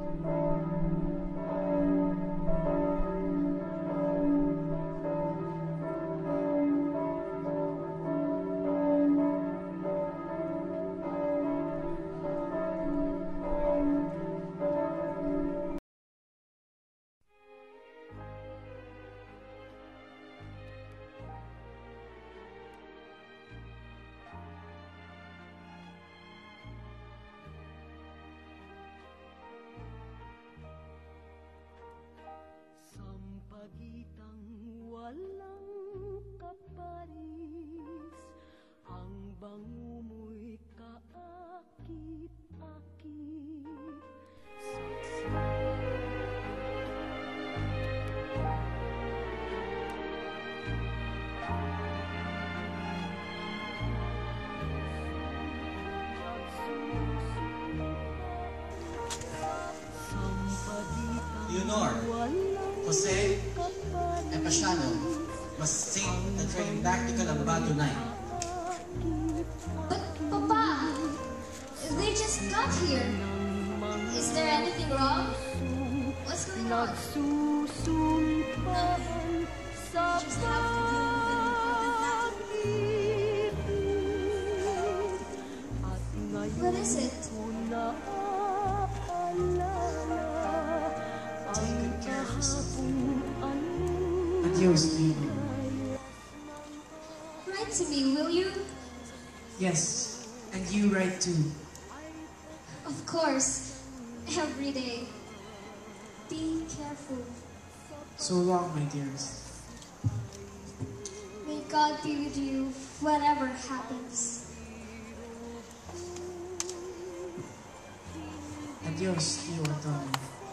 Sampagitang walang kaparis, ang bango mo'y kaakit-akit. Leonor, Jose, and Pasiano must sing the train back to Calamba tonight. But, Papa, they just got here. Is there anything wrong? What's going on? Nothing. You just have to deal with an important matter. What is it? Take good care of yourself. Adios, Leonor. Write to me, will you? Yes, and you write too. Of course. Every day. Be careful. So long, my dearest. May God be with you, whatever happens. Adios, tío Antonio.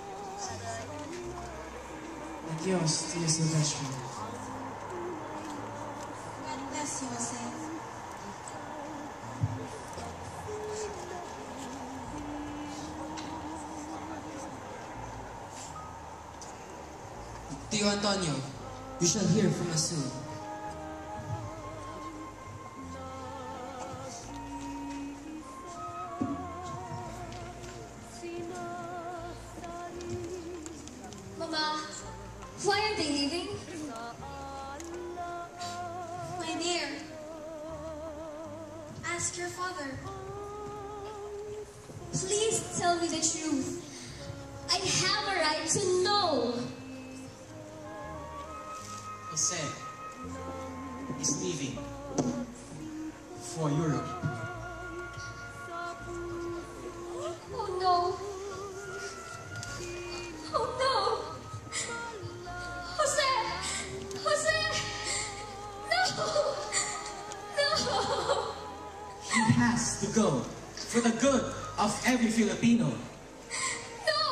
Adios, tío Silvestre. God bless you, Jose. Tio Antonio, you shall hear from us soon. Mama, why are they leaving? My dear, ask your father. Please tell me the truth. I have a right to know. Jose is leaving for Europe. Oh no. Oh no. Jose! Jose! No! No! He has to go for the good of every Filipino. No!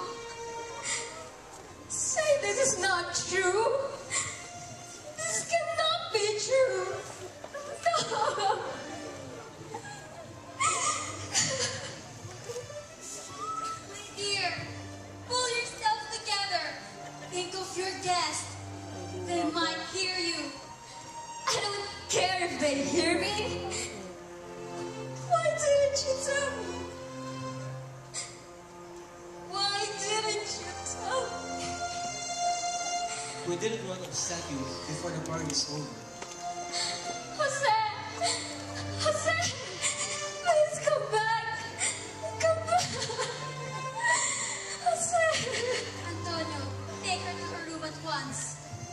Say this is not true. This cannot be true. No! Dear, pull yourself together. Think of your guests. They might hear you. I don't care if they hear me. Why didn't you tell me? Why didn't you tell me? We didn't want to upset you before the party is over. Jose! Jose! Please come back! Come back! Jose! Antonio, take her to her room at once.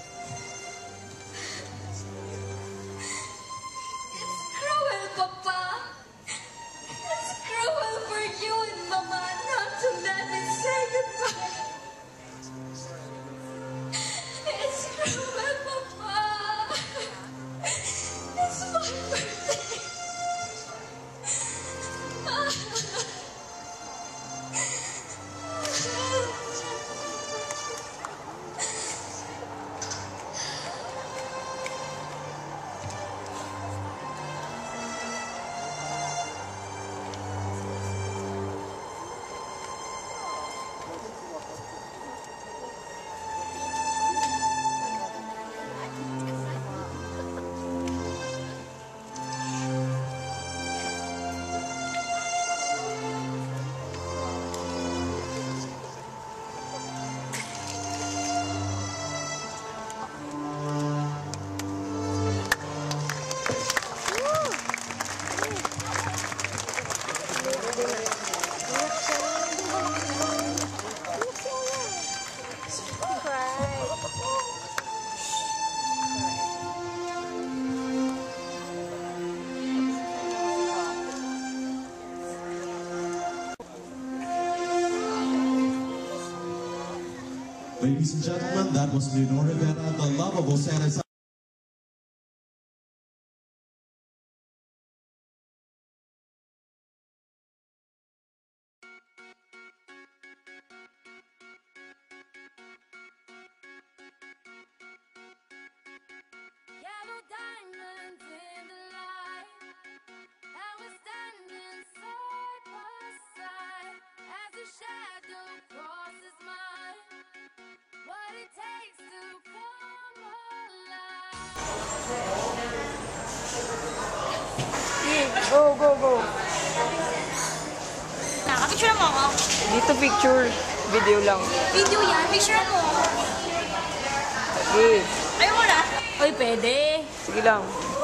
It's cruel, Papa! It's cruel for you and Mama not to let me say goodbye! It's cruel, Papa! Ladies and gentlemen, that was Leonor Rivera, the Love of Jose Rizal. Yellow diamonds in the light, and we're standing side by side as the shadow crosses mine. What it takes to come alive. Go, go, go. Nakapicture mo ako? Dito picture. Video lang. Video yan, picture mo. Okay. Ayaw mo na? Uy, pwede. Sige lang.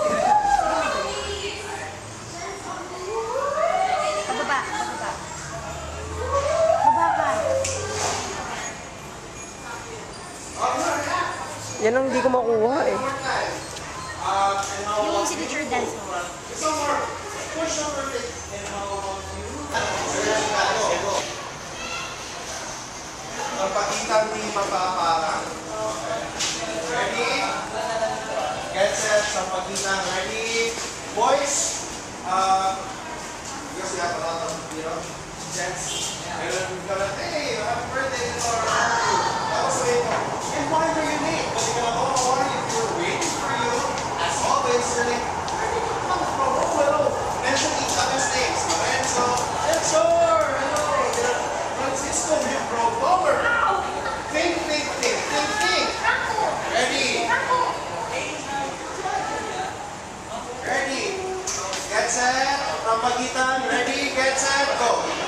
Pababa, pababa. Baba ka. Yan ang hindi ko makuha eh. Yung signature dance mo. Ang pakitang di mapaparang. Ready? Get set sa pakitang. Ready? Boys, because we have a lot of, gents. And we're gonna, hey, happy birthday, Leonor. That was it. And why were you late? Because you're gonna go on, if you're waiting for you, as always, you're like, where did you come from? Oh, hello. Mention each other's names. Lorenzo, Leonor, hello. Francisco, you broke over. Think. Ready? Ready? Get set. Pamagitan. Ready? Get set. Go.